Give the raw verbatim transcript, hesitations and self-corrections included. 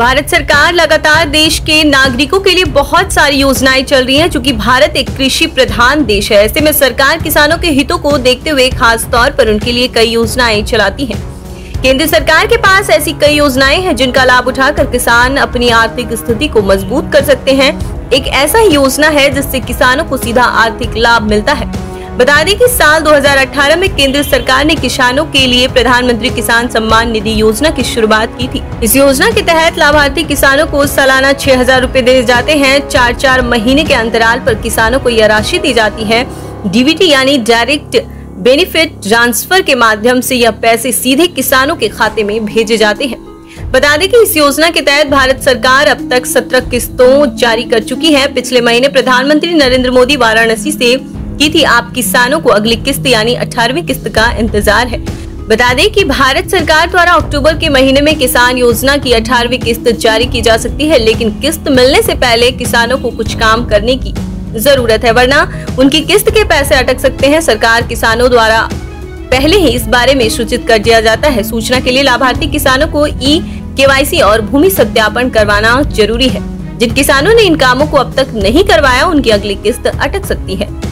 भारत सरकार लगातार देश के नागरिकों के लिए बहुत सारी योजनाएं चल रही हैं, क्योंकि भारत एक कृषि प्रधान देश है। ऐसे में सरकार किसानों के हितों को देखते हुए खास तौर पर उनके लिए कई योजनाएं चलाती है। केंद्र सरकार के पास ऐसी कई योजनाएं हैं जिनका लाभ उठाकर किसान अपनी आर्थिक स्थिति को मजबूत कर सकते हैं। एक ऐसा ही योजना है जिससे किसानों को सीधा आर्थिक लाभ मिलता है। बता दें कि साल दो हज़ार अठारह में केंद्र सरकार ने किसानों के लिए प्रधानमंत्री किसान सम्मान निधि योजना की शुरुआत की थी। इस योजना के तहत लाभार्थी किसानों को सालाना छह हजार रूपए दिए जाते हैं। चार चार महीने के अंतराल पर किसानों को यह राशि दी जाती है। डीबीटी यानी डायरेक्ट बेनिफिट ट्रांसफर के माध्यम से यह पैसे सीधे किसानों के खाते में भेजे जाते हैं। बता दें कि इस योजना के तहत भारत सरकार अब तक सत्रह किस्तों जारी कर चुकी है। पिछले महीने प्रधानमंत्री नरेंद्र मोदी वाराणसी से की थी। आप किसानों को अगली किस्त यानी अठारहवीं किस्त का इंतजार है। बता दें कि भारत सरकार द्वारा अक्टूबर के महीने में किसान योजना की अठारहवीं किस्त जारी की जा सकती है, लेकिन किस्त मिलने से पहले किसानों को कुछ काम करने की जरूरत है, वरना उनकी किस्त के पैसे अटक सकते हैं। सरकार किसानों द्वारा पहले ही इस बारे में सूचित कर दिया जाता है। सूचना के लिए लाभार्थी किसानों को ई केवाईसी और भूमि सत्यापन करवाना जरूरी है। जिन किसानों ने इन कामों को अब तक नहीं करवाया, उनकी अगली किस्त अटक सकती है।